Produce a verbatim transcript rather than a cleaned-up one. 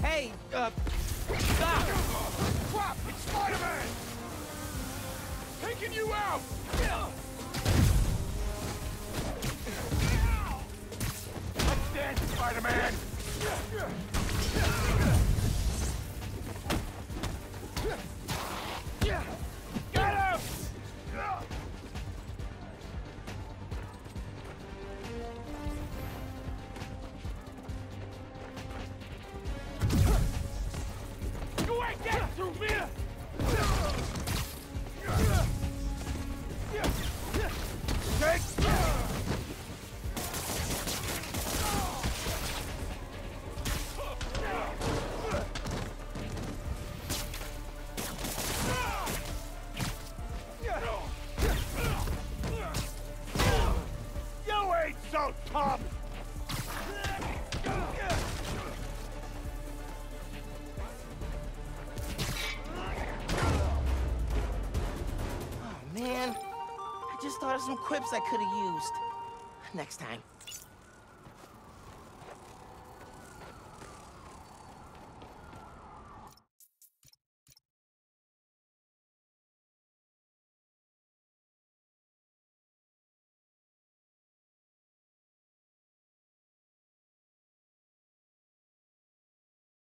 Hey, uh, stop! Crap! It's Spider-Man! Taking you out! Let's dance, Spider-Man! Get him! You ain't getting through me! Take! You ain't so tough! Man, I just thought of some quips I could have used. Next time.